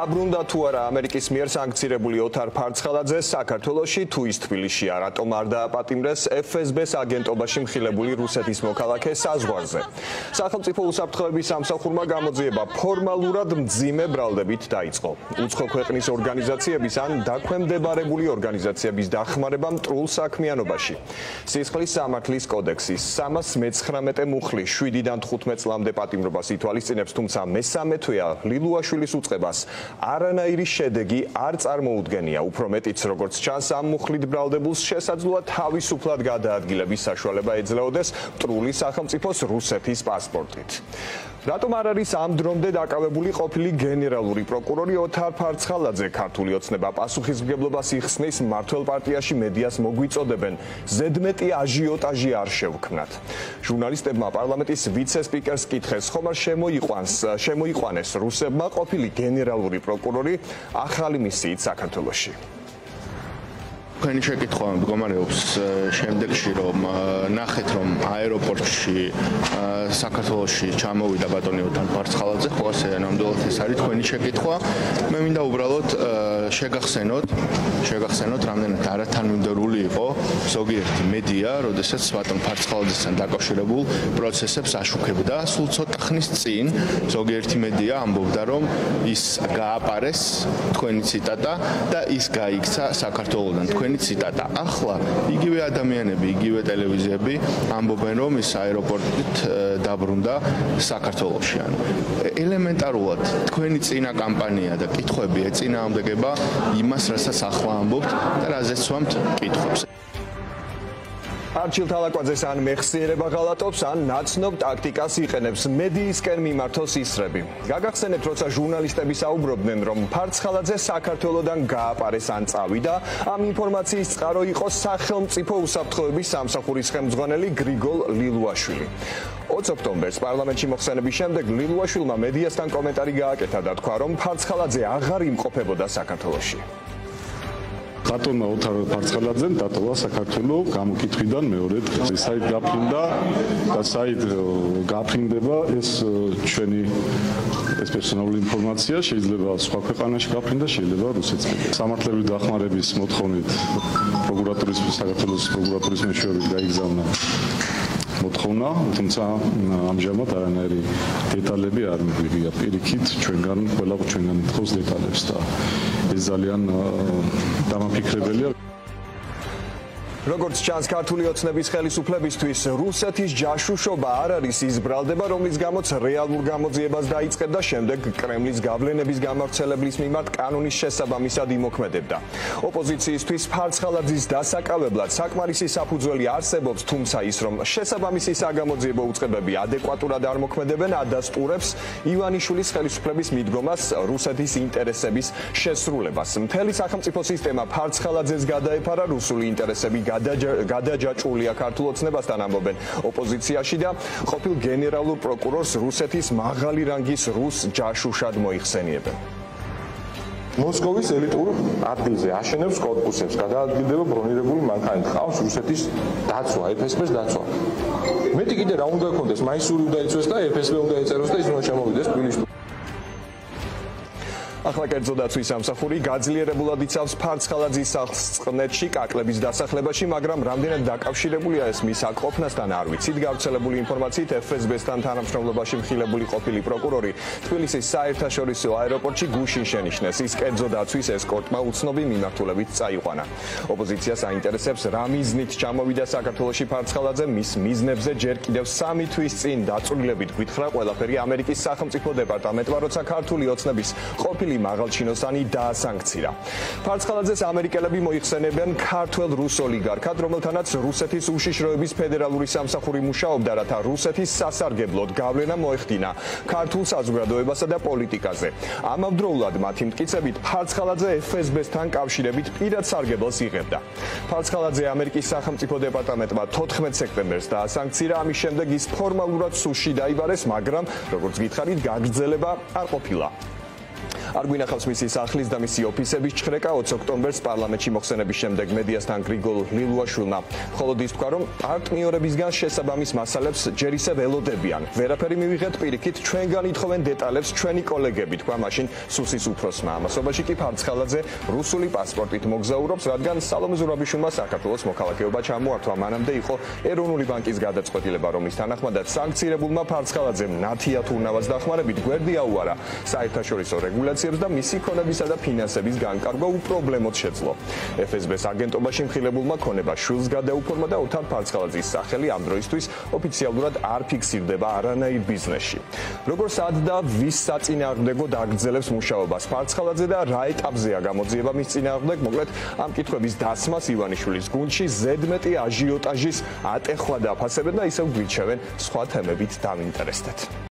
დაბრუნდა თუ არა ამერიკის მიერ სანქცირებული ოთარ ფარცხალაძე საქართველოში თუ ის თბილისშია, რატომ არ დააპატიმრეს FSB-ს აგენტობაში მხილებული რუსეთის მოქალაქე საზღვარზე. სახელმწიფო უსაფრთხოების სამსახურმა გამოძიება ფორმალურად მძიმე ბრალდებით დაიწყო. უცხო ქვეყნის ორგანიზაციების ან დაქვემდებარებული ორგანიზაციების დახმარება მტრულ საქმიანობაში. სისხლის სამართლის კოდექსის 319 მუხლის 7-დან 15 წლამდე პატიმრობას ითვალისწინებს, თუმცა მესამე თვეა ლილუაშვილის უწყებას არანაირი შედეგი არ წარმოუდგენია. უფრო მეტიც, როგორც ჩანს, ამ მუხლით ბრალდებულს შესაძლოა თავისუფლად გადაადგილების საშუალება ეძლეოდეს მტრული სახელმწიფოს რუსეთის პასპორტით. რატომ არ არის ამ დრომდე დაკავებული ყოფილი გენერალური პროკურორი ოთარ ფარცხალაძე? ქართული ოცნება პასუხისმგებლობას იხსნის, მმართველ პარტიაში მედიას მოგვიწოდებენ, ზედმეტი აჟიოტაჟი არ შევქმნათ. ჟურნალისტებმა პარლამენტის ვიცე-სპიკერს კითხეს, ხომ არ შემოიყვანეს რუსებმა ყოფილი გენერალური პროკურორი ახალი მისიით საქართველოში. Თქვენი შეკითხვა მდგომარეობს შემდეგში, რომ ნახეთ, რომ აეროპორტში საქართველოში ჩამოვიდა ბატონი ოთარ ფარცხალაძე, ხო ასე ნამდვილად ეს არის თქვენი შეკითხვა. მე მინდა უბრალოდ შეგახსენოთ, რამდენად არათანმიმდევრული იყო ზოგიერთი მედია, როდესაც ბატონ ფარცხალაძესთან დაკავშირებულ პროცესებს აშუქებდა. სულ ცოტა ხნის წინ ზოგიერთი მედია ამბობდა, რომ ის გააპარეს, თქვენი ციტატა, და ის გაიქცა საქართველოდან. ციტატა. ახლა იგივე ადამიანები, იგივე ტელევიზიები ამბობენ, რომ ის აეროპორტით დაბრუნდა საქართველოში. ელემენტარულად თქვენი წინა კამპანია და კითხვები ეწინააღმდეგება იმას, რასაც ახლა ამბობთ და რაზეც ვამთ კითხვებს. არჩილ თალაკვაძეს ან მეხსიერება ღალატობს, ან ნაცნობ ტაქტიკას იყენებს მედიისკენ მიმართოს ისრები. გაგახსენებთ, როცა ჟურნალისტები საუბრობდნენ, რომ ფარცხალაძე საქართველოდან გააპარეს ან წავიდა, ამ ინფორმაციის წყარო იყო სახელმწიფო უსაფრთხოების სამსახურის ხელმძღვანელი გრიგოლ ლილუაშვილი. 20 ოქტომბერს პარლამენტში მოხსენების შემდეგ ლილუაშვილმა მედიასთან კომენტარი გააკეთა და თქვა, რომ ფარცხალაძე აღარ იმყოფებოდა საქართველოში. ბატონმა ოთარ ფარცხალაძემ დატოვა საქართველოს გამოკითხვიდან მეორე დღეს. საით გაფრინდა და საით გაფრინდება ეს ჩვენი პერსონალური ინფორმაცია, შეიძლება სხვა ქვეყანაში გაფრინდა, შეიძლება რუსეთს. სამართლებრივი დახმარების მოთხოვნით საქართველოს პროკურატურის მეშვეობით გაიგზავნა მოთხოვნა, თუმცა ამჟამად არანაირი დეტალები არ მიგვიღია. პირიქით ჩვენგან ითხოვს დეტალებს და ეს ძალიან დამაფიქრებელია. როგორც ჩანს, ქართული ოცნების ხელისუფლებისთვის რუსეთის ჯაშუშობა არ არის ის ბრალდება, რომლის გამოც რეალურ გამოძიებას დაიწყებ და შემდეგ კრემლის გავლენების გამავრცელებლის მიმართ კანონის შესაბამისად იმოქმედებდა. ოპოზიციისთვის ფარცხალაძის დასაკავებლად საკმარისი საფუძველი არსებობს, თუმცა ის, რომ შესაბამისი საგამოძიებო უწყებები ადეკვატურად არ მოქმედებენ, ადასტურებს ივანიშვილის ხელისუფლების მიდგომას რუსეთის ინტერესების შესრულებას. მთელი სახელმწიფო სისტემა ფარცხალაძეს გადაეფარა, რუსული ინტერესები გადაჯაჭვულია ქართულ ოცნებასთან, ამბობენ ოპოზიციაში და ყოფილ გენერალურ პროკურორს რუსეთის მაღალი რანგის რუს ჯაშუშად მოიხსენიებენ. მოსკოვის ელიტურ ადგილზე აშენებს კორპუსებს, გადაადგილდება ბრონირებული მანქანით, ყავს რუსეთის დაცვა, FSB-ს დაცვა. მეტი კიდე რა უნდა გქონდეს, მაისური უნდა იწვეს და FSB უნდა ეწეროს და ის უნდა შემოვიდეს თბილისში. ახლა კერძო დაცვის სამსახური გაძლიერებულად იცავს ფარცხალაძის სახლ-წყნეთში კაკლების დასახლებაში, მაგრამ რამდენად დაკავშირებულია ეს მის აკყოფნასთან არ ვიცით. გავრცელებული ინფორმაციით FSB-სთან თანამშრომლობაში მხილებული ყოფილი პროკურორი თბილისის საერთაშორისო აეროპორტში გუშინ შენიშნეს. ის კერძო დაცვის ესკორტმა უცნობი მიმართულებით წაიყვანა. ოპოზიციას აინტერესებს, რა მიზნით ჩამოვიდა საქართველოში ფარცხალაძე. მის მიზნებზე ჯერ კიდევ 3 თვის წინ დაწვრილებით გვითხრა ყველაფერი ამერიკის სახელმწიფო დეპარტამენტმა, როცა ქართული ოცნების ყოფილი მაღალჩინოსანი დაასანქცირა. ფარცხალაძეს ამერიკელები მოიხსენებენ ქართველ რუს ოლიგარქად, რომელთანაც რუსეთის უშიშროების ფედერალური სამსახური მუშაობდა, რათა რუსეთის სასარგებლოდ გავლენა მოეხდინა ქართულ საზოგადოებასა და პოლიტიკაზე. ამავდროულად მათი მტკიცებით ფარცხალაძე FSB-სთან კავშირებით პირად სარგებელს იღებდა. ფარცხალაძე ამერიკის სახელმწიფო დეპარტამენტმა 14 სექტემბერს დაასანქცირა, ამის შემდეგ ის ფორმალურად სუში დაიბარეს, მაგრამ როგორც გითხარით, გაგრძელება არ ყოფილა. არ გვინახავს მისი სახლის და მისი ოფისების ჩხრეკა 20 ოქტომბერს პარლამენტში მოხსენების შემდეგ მედიასთან გრიგოლ ლილუაშვილმა მხოლოდ ის თქვა, რომ პარტნიორებისგან შესაბამის მასალებს ჯერ ისევ ელოდებიან. ვერაფერი მივიღეთ პირიქით, ჩვენგან ითხოვენ დეტალებს ჩვენი კოლეგები, თქვა მაშინ სუსის უფროსმა. ამასობაში კი ფარცხალაძე რუსული პასპორტით მოგზაურობს, რადგან სალომე ზურაბიშვილმა საქართველოს მოქალაქეობა ჩამოართვა. მანამდე იყო ეროვნული ბანკის გადაწყვეტილება, რომლის თანახმადაც სანქცირებულმა ფარცხალაძემ ნათია თურნავას დახმარებით გვერდი აუარა საერთაშორისო რეგულაციებს და მისი ქონებისა და ფინანსების განკარგვა უპრობლემოდ შეძლო. FSB-ს აგენტობაში მხილებულმა ქონება შვილს გადაუფორმა და ოთარ ფარცხალაძის სახელი ამ დროისთვის ოფიციალურად არ ფიქსირდება არანაირ ბიზნესში. როგორ სად და ვის საწინააღმდეგო დაგრძელებს მუშაობას ფარცხალაძე და რა ეტაპზეა გამოძიება მის წინააღმდეგ, მოკლედ ამ კითხვების დასმას ივანიშვილის გუნდში ზედმეტი აჟიოტაჟის ატეხვა დაფასებენ და ისევ გვირჩევენ სხვა თემებით დავინტერესდეთ.